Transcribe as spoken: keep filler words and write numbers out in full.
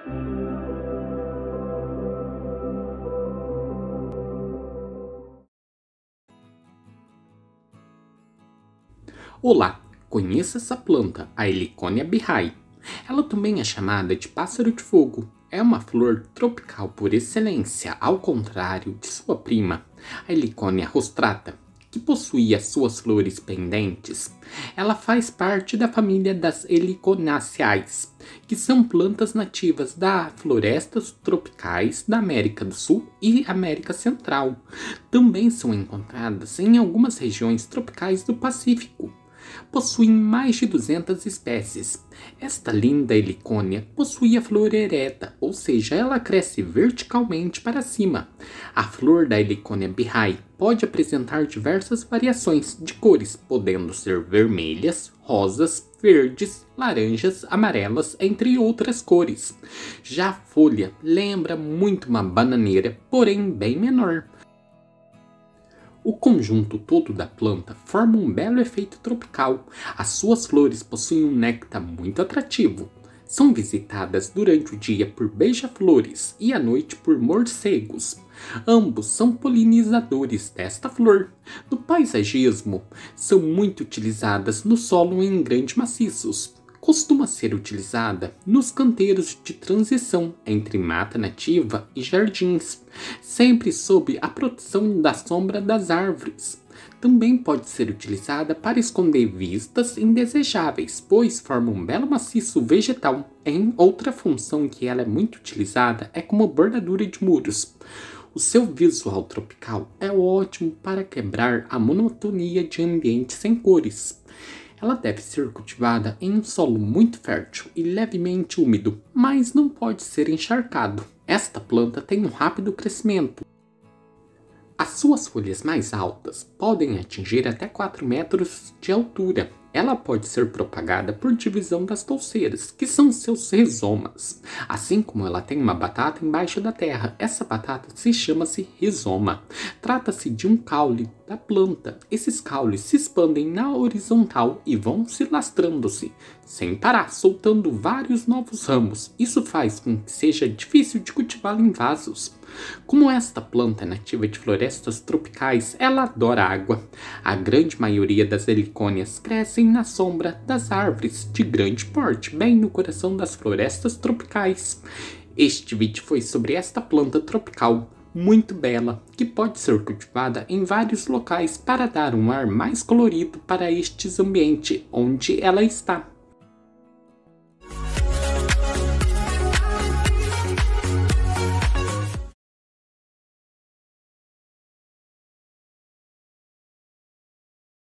Olá, conheça essa planta, a Heliconia birrai. Ela também é chamada de pássaro de fogo. É uma flor tropical por excelência, ao contrário de sua prima, a Heliconia rostrata, que possui as suas flores pendentes. Ela faz parte da família das Heliconiaceae, que são plantas nativas das florestas tropicais da América do Sul e América Central. Também são encontradas em algumas regiões tropicais do Pacífico. Possuem mais de duzentas espécies. Esta linda helicônia possui a flor ereta, ou seja, ela cresce verticalmente para cima. A flor da Heliconia birrai pode apresentar diversas variações de cores, podendo ser vermelhas, rosas, verdes, laranjas, amarelas, entre outras cores. Já a folha lembra muito uma bananeira, porém bem menor. O conjunto todo da planta forma um belo efeito tropical. As suas flores possuem um néctar muito atrativo. São visitadas durante o dia por beija-flores e à noite por morcegos. Ambos são polinizadores desta flor. No paisagismo, são muito utilizadas no solo em grandes maciços. Costuma ser utilizada nos canteiros de transição entre mata nativa e jardins, sempre sob a proteção da sombra das árvores. Também pode ser utilizada para esconder vistas indesejáveis, pois forma um belo maciço vegetal. Em outra função que ela é muito utilizada é como bordadura de muros. O seu visual tropical é ótimo para quebrar a monotonia de ambientes sem cores. Ela deve ser cultivada em um solo muito fértil e levemente úmido, mas não pode ser encharcado. Esta planta tem um rápido crescimento. As suas folhas mais altas podem atingir até quatro metros de altura. Ela pode ser propagada por divisão das touceiras, que são seus rizomas. Assim como ela tem uma batata embaixo da terra, essa batata se chama-se rizoma. Trata-se de um caule da planta. Esses caules se expandem na horizontal e vão se lastrando-se, sem parar, soltando vários novos ramos. Isso faz com que seja difícil de cultivá-la em vasos. Como esta planta é nativa de florestas tropicais, ela adora água. A grande maioria das helicônias crescem na sombra das árvores de grande porte, bem no coração das florestas tropicais. Este vídeo foi sobre esta planta tropical, muito bela, que pode ser cultivada em vários locais para dar um ar mais colorido para estes ambientes onde ela está.